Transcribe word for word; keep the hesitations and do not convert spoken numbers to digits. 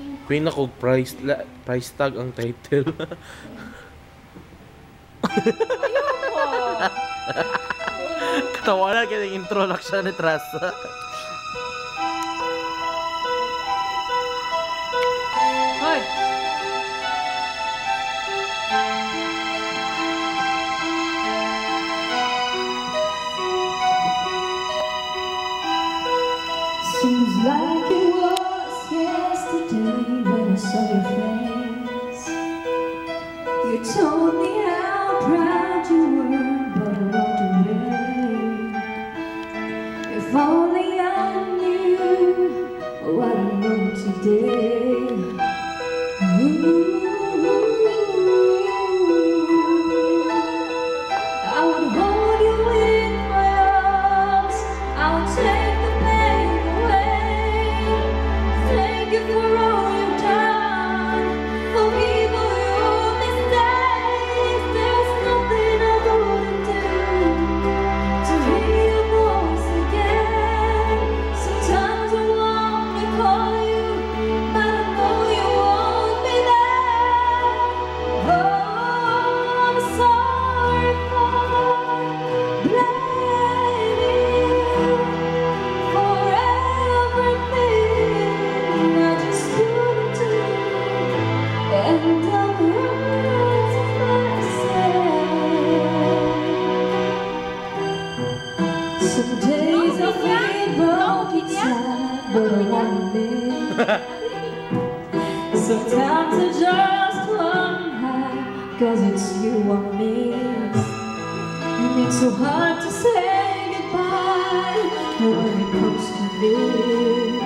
Queen ako price la, price tag ang title. Katawanan kaya yung introduction ni Trasa. Hoy! Seems like it was yesterday when I saw your face. You told me how proud you were, but I walked away. If only I knew what I know today. Ooh, I would hold you in my arms. I would take the pain away. Thank you for all you've done for me, for your mistakes. There's nothing I wouldn't do to hear your voice again. Sometimes I want to call you, but I know you won't be there. Oh, I'm sorry for blaming you for everything I just couldn't do, and I'm hurting myself. Some days I feel broke inside, but I want to live. Sometimes I just want high, cause it's you I miss. And it's so hard to say goodbye when it comes to this.